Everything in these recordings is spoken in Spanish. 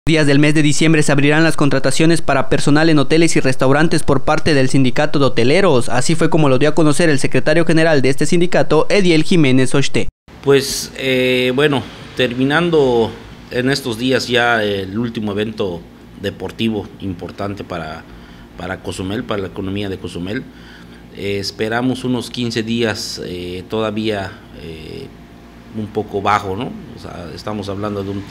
Días del mes de diciembre se abrirán las contrataciones para personal en hoteles y restaurantes por parte del sindicato de hoteleros. Así fue como lo dio a conocer el secretario general de este sindicato, Ediel Jiménez Ochte. Pues bueno, terminando en estos días ya el último evento deportivo importante para Cozumel, para la economía de Cozumel. Esperamos unos 15 días todavía un poco bajo, ¿no? O sea, estamos hablando de un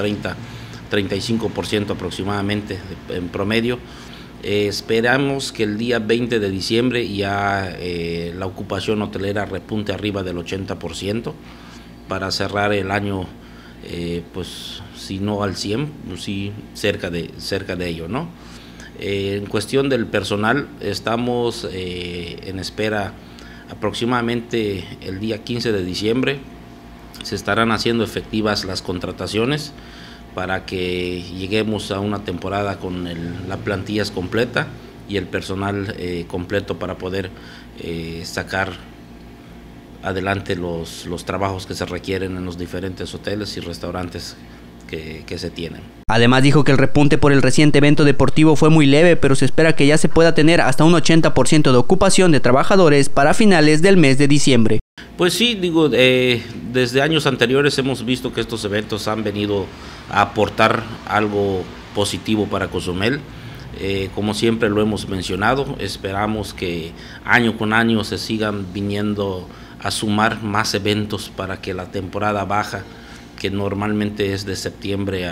35% aproximadamente en promedio. Esperamos que el día 20 de diciembre ya la ocupación hotelera repunte arriba del 80% para cerrar el año, pues si no al 100%, sí cerca de ello, ¿no? En cuestión del personal, estamos en espera aproximadamente el día 15 de diciembre. Se estarán haciendo efectivas las contrataciones para que lleguemos a una temporada con la plantilla completa y el personal completo para poder sacar adelante los trabajos que se requieren en los diferentes hoteles y restaurantes que se tienen. Además dijo que el repunte por el reciente evento deportivo fue muy leve, pero se espera que ya se pueda tener hasta un 80% de ocupación de trabajadores para finales del mes de diciembre. Pues sí, digo, desde años anteriores hemos visto que estos eventos han venido a aportar algo positivo para Cozumel. Como siempre lo hemos mencionado, esperamos que año con año se sigan viniendo a sumar más eventos para que la temporada baja, que normalmente es de septiembre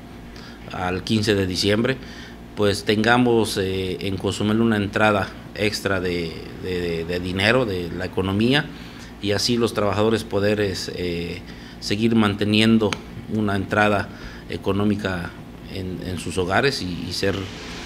al 15 de diciembre, pues tengamos en Cozumel una entrada extra de dinero, de la economía, y así los trabajadores poder seguir manteniendo una entrada económica en sus hogares y ser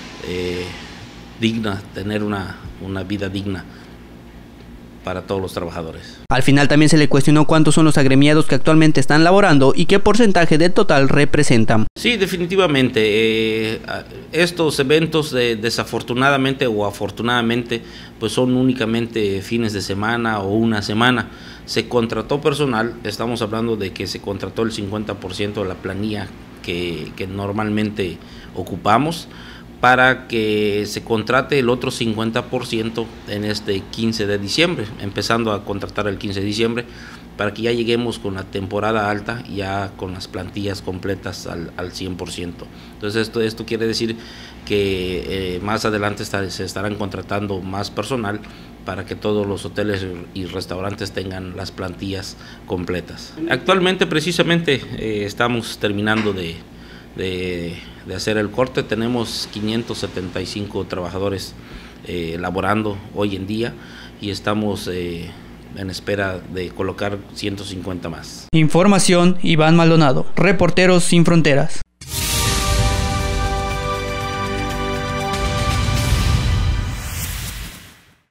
digna, tener una vida digna para todos los trabajadores. Al final también se le cuestionó cuántos son los agremiados que actualmente están laborando y qué porcentaje del total representan. Sí, definitivamente. Estos eventos desafortunadamente o afortunadamente pues son únicamente fines de semana o una semana. Se contrató personal, estamos hablando de que se contrató el 50% de la planilla que normalmente ocupamos, para que se contrate el otro 50% en este 15 de diciembre, empezando a contratar el 15 de diciembre, para que ya lleguemos con la temporada alta, ya con las plantillas completas al 100%. Entonces esto quiere decir que más adelante se estarán contratando más personal para que todos los hoteles y restaurantes tengan las plantillas completas. Actualmente precisamente estamos terminando de hacer el corte. Tenemos 575 trabajadores laborando hoy en día y estamos en espera de colocar 150 más. Información: Iván Maldonado, Reporteros Sin Fronteras.